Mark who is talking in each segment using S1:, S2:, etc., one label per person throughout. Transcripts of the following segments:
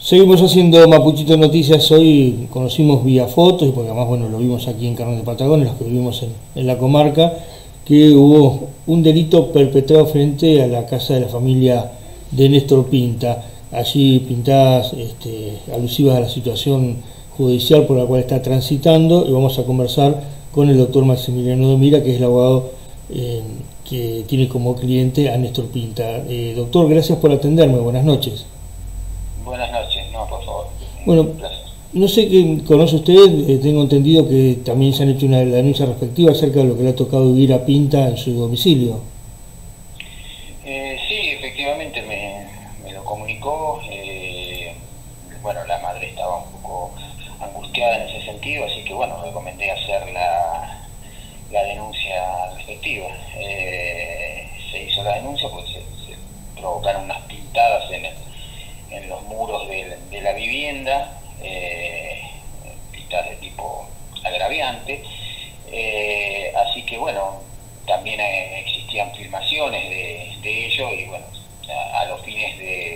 S1: Seguimos haciendo Mapuchito Noticias. Hoy conocimos vía fotos, y porque además lo vimos aquí en Carmen de Patagones, los que vivimos en la comarca, que hubo un delito perpetrado frente a la casa de la familia de Néstor Pinta, allí pintadas alusivas a la situación judicial por la cual está transitando, y vamos a conversar con el doctor Maximiliano Domira, que es el abogado que tiene como cliente a Néstor Pinta. Doctor, gracias por atenderme, buenas noches.
S2: Buenas noches, no, por favor.
S1: Bueno, no sé qué conoce usted, tengo entendido que también se han hecho una denuncia respectiva acerca de lo que le ha tocado vivir a Pinta en su domicilio.
S2: Sí, efectivamente me lo comunicó. Bueno, la madre estaba un poco angustiada en ese sentido, así que bueno, recomendé hacer la denuncia respectiva. Se hizo la denuncia porque se provocaron unas pintadas en los muros de la vivienda, pintadas de tipo agraviante, así que bueno, también existían filmaciones de ello, y bueno, a los fines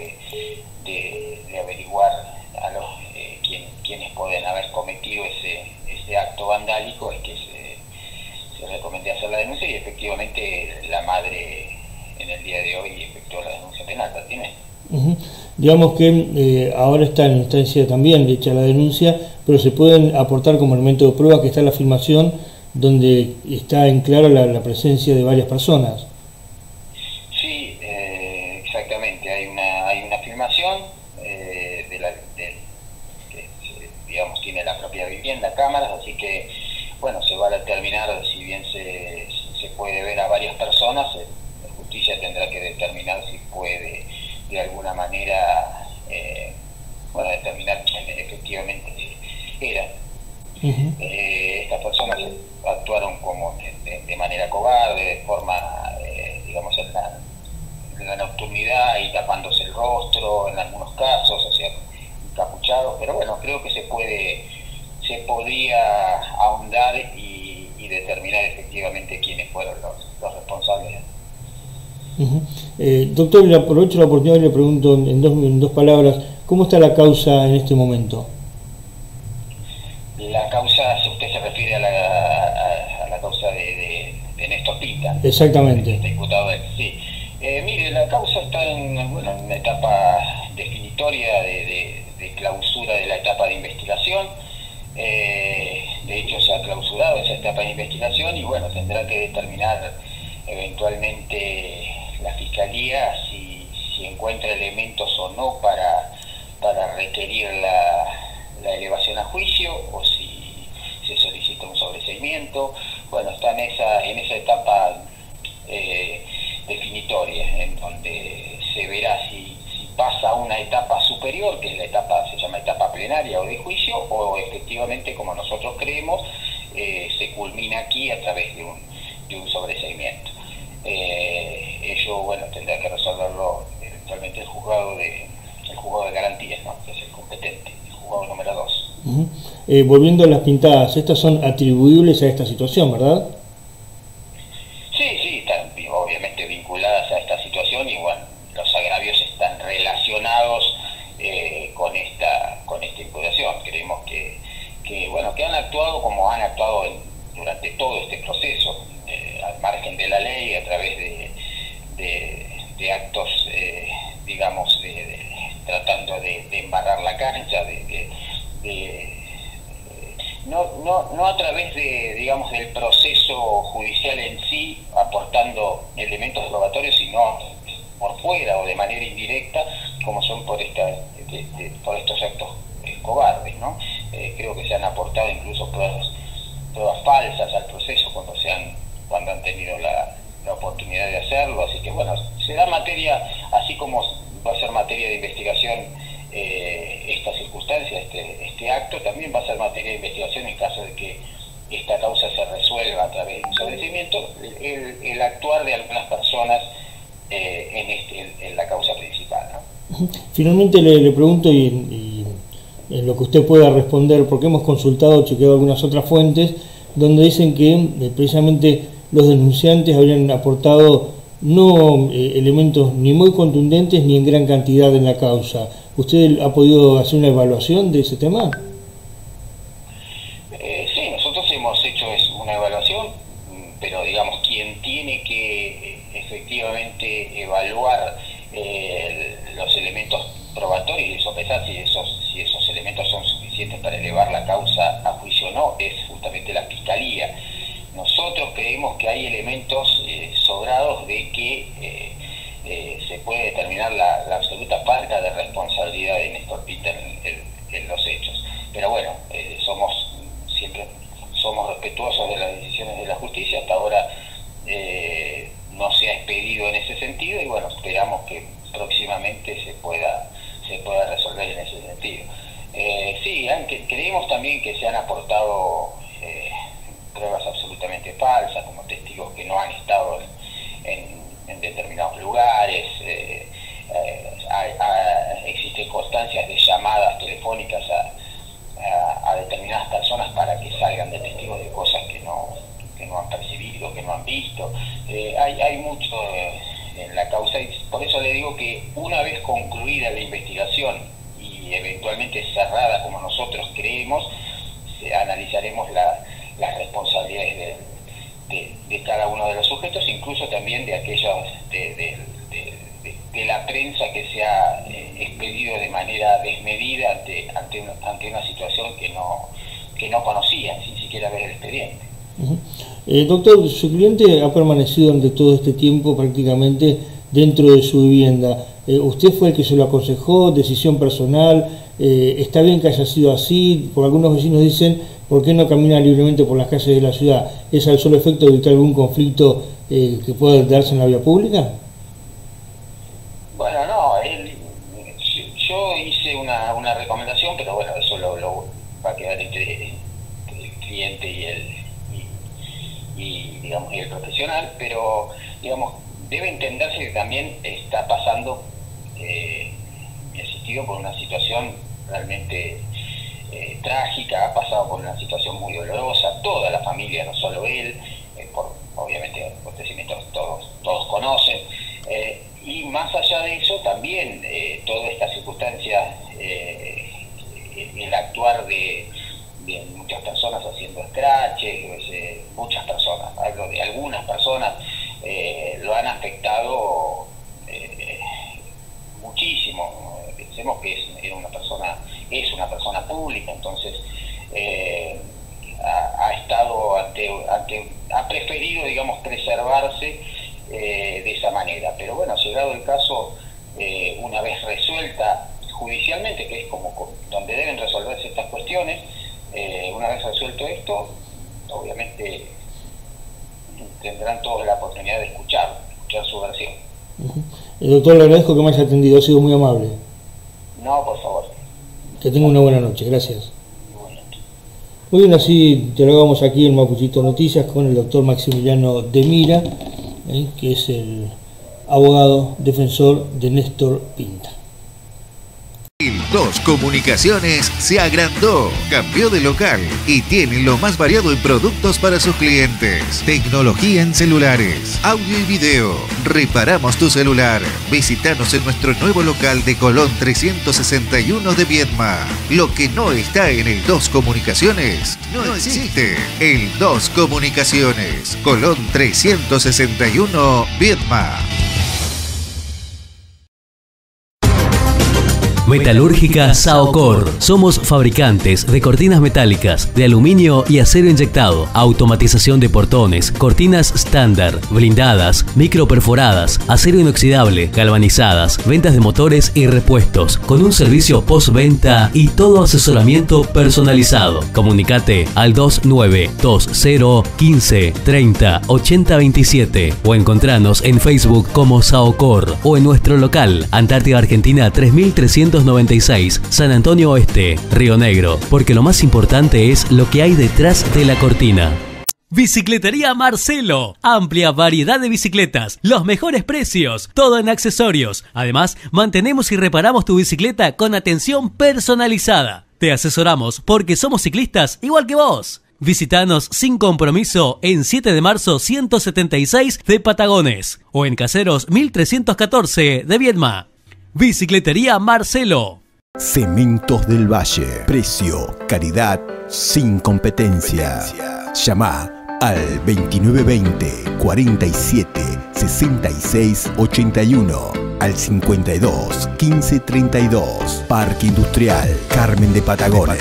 S2: de averiguar a los quienes pueden haber cometido ese acto vandálico, es que se recomendé hacer la denuncia, y efectivamente la madre en el día de hoy efectuó la denuncia penal pertinente.
S1: Digamos que ahora está en instancia también de hecha la denuncia, pero se pueden aportar como elemento de prueba que está la filmación donde está en claro la presencia de varias personas.
S2: Sí, exactamente, hay una filmación que digamos tiene la propia vivienda, cámaras, así que bueno, se va a determinar, si bien se puede ver a varias personas, la justicia tendrá que determinar si puede de alguna manera determinar quién efectivamente era. Estas personas actuaron como de manera cobarde, de forma digamos en la nocturnidad y tapándose el rostro en algunos casos, o sea, encapuchados, pero bueno, creo que se podría ahondar y determinar efectivamente quiénes fueron los responsables.
S1: Doctor, le aprovecho la oportunidad y le pregunto en dos palabras, ¿cómo está la causa en este momento?
S2: La causa, usted se refiere a la causa de Néstor Pinta.
S1: Exactamente.
S2: Este diputado, sí. Mire, la causa está en una etapa definitoria de clausura de la etapa de investigación. De hecho, se ha clausurado esa etapa de investigación, y bueno, tendrá que determinar eventualmente la Fiscalía si encuentra elementos o no para requerir la elevación a juicio, o si se solicita un sobreseimiento. Bueno, está en esa etapa definitoria, en donde se verá si pasa a una etapa superior, que es la etapa, se llama etapa plenaria o de juicio, o efectivamente, como nosotros creemos, se culmina aquí a través de un sobreseimiento. Ello, bueno, tendrá que resolverlo eventualmente el juzgado de garantías, ¿no?, que es el competente, el juzgado número 2.
S1: Volviendo a las pintadas, estas son atribuibles a esta situación, ¿verdad?
S2: Sí, están obviamente vinculadas a esta situación, y bueno, los agravios están relacionados con esta imputación. Creemos que han actuado como han actuado durante todo este proceso, al margen de la ley, a través de actos, digamos, tratando de embarrar la cancha, no a través digamos, del proceso judicial en sí, aportando elementos probatorios, sino por fuera o de manera indirecta, como son por estos actos cobardes, ¿no? Creo que se han aportado incluso pruebas falsas al proceso cuando han tenido la oportunidad de hacerlo, así que bueno, será materia, así como va a ser materia de investigación esta circunstancia, este acto, también va a ser materia de investigación en caso de que esta causa se resuelva a través de un sobreseimiento, el actuar de algunas personas en la causa principal, ¿no?
S1: Finalmente le pregunto, y en lo que usted pueda responder, porque hemos consultado, chequeado algunas otras fuentes, donde dicen que precisamente los denunciantes habrían aportado no elementos ni muy contundentes ni en gran cantidad en la causa. ¿Usted ha podido hacer una evaluación de ese tema?
S2: Sí, nosotros hemos hecho una evaluación, pero digamos, quien tiene que efectivamente evaluar los elementos probatorios y sopesar si esos elementos son suficientes para elevar la causa a juicio o no, es justamente la Fiscalía. Nosotros creemos que hay elementos sobrados de que se puede determinar la absoluta falta de responsabilidad de Néstor Pinta en los hechos. Pero bueno, siempre somos respetuosos de las decisiones de la justicia. Hasta ahora no se ha expedido en ese sentido y bueno, esperamos que próximamente se pueda resolver en ese sentido. Sí, creemos también que se han aportado pruebas absolutamente falsas, como testigos que no han estado en determinados lugares. Existen constancias de llamadas telefónicas a determinadas personas para que salgan de testigos de cosas que no han percibido, que no han visto. Hay mucho en la causa y por eso le digo que una vez concluida la investigación y eventualmente cerrada como nosotros creemos, analizaremos las responsabilidades de cada uno de los sujetos, incluso también de aquellos de la prensa que se ha expedido de manera desmedida ante una situación que no conocían, sin siquiera ver el expediente.
S1: Doctor, su cliente ha permanecido durante todo este tiempo prácticamente dentro de su vivienda. ¿Usted fue el que se lo aconsejó? ¿Decisión personal? ¿Está bien que haya sido así? Por algunos vecinos dicen, ¿por qué no camina libremente por las calles de la ciudad? ¿Es al solo efecto de evitar algún conflicto que pueda darse en la vía pública?
S2: Bueno, no, yo hice una recomendación, pero bueno, eso lo va a quedar entre el cliente y el profesional, pero digamos, debe entenderse que también está pasando mi asistido por una situación realmente trágica, ha pasado por una situación muy dolorosa, toda la familia, no solo él, obviamente acontecimientos todos conocen, y más allá de eso también toda esta circunstancia, el actuar de muchas personas haciendo scratches, muchas personas, hablo de algunas personas, lo han afectado muchísimo. Pensemos que es una persona pública, entonces ha estado ha preferido, digamos, preservarse de esa manera. Pero bueno, llegado el caso, una vez resuelta judicialmente, que es como donde deben resolverse estas cuestiones, una vez resuelto esto, obviamente tendrán todos la oportunidad de escuchar su versión.
S1: Doctor, le agradezco que me haya atendido, ha sido muy amable.
S2: No, por favor.
S1: Que tenga una buena noche, gracias. Muy bien, así dialogamos aquí en Mapuchito Noticias con el doctor Maximiliano de Mira, que es el abogado defensor de Néstor Pinta.
S3: El 2 Comunicaciones se agrandó, cambió de local y tiene lo más variado en productos para sus clientes. Tecnología en celulares, audio y video. Reparamos tu celular. Visítanos en nuestro nuevo local de Colón 361 de Viedma. Lo que no está en el 2 Comunicaciones no existe. El 2 Comunicaciones, Colón 361 Viedma.
S4: Metalúrgica Saocor. Somos fabricantes de cortinas metálicas, de aluminio y acero inyectado, automatización de portones, cortinas estándar, blindadas, microperforadas, acero inoxidable, galvanizadas, ventas de motores y repuestos, con un servicio postventa y todo asesoramiento personalizado. Comunicate al 2920 15 30 80 27 o encontranos en Facebook como Saocor o en nuestro local, Antártida Argentina 3396, San Antonio Oeste, Río Negro, porque lo más importante es lo que hay detrás de la cortina.
S5: Bicicletería Marcelo. Amplia variedad de bicicletas, los mejores precios, todo en accesorios. Además, mantenemos y reparamos tu bicicleta con atención personalizada. Te asesoramos porque somos ciclistas igual que vos. Visítanos sin compromiso en 7 de marzo 176 de Patagones o en Caseros 1314 de Viedma. Bicicletería Marcelo.
S6: Cementos del Valle. Precio, calidad, sin competencia. Llama al 2920 47 66 81, al 52 15 32. Parque Industrial Carmen de Patagones.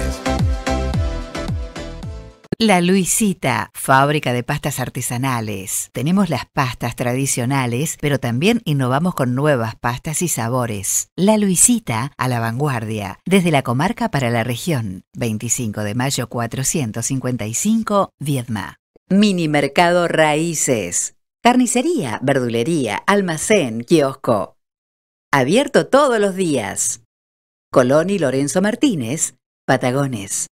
S7: La Luisita, fábrica de pastas artesanales. Tenemos las pastas tradicionales, pero también innovamos con nuevas pastas y sabores. La Luisita, a la vanguardia, desde la comarca para la región. 25 de mayo 455, Viedma. Mini Mercado Raíces. Carnicería, verdulería, almacén, kiosco. Abierto todos los días. Colón y Lorenzo Martínez, Patagones.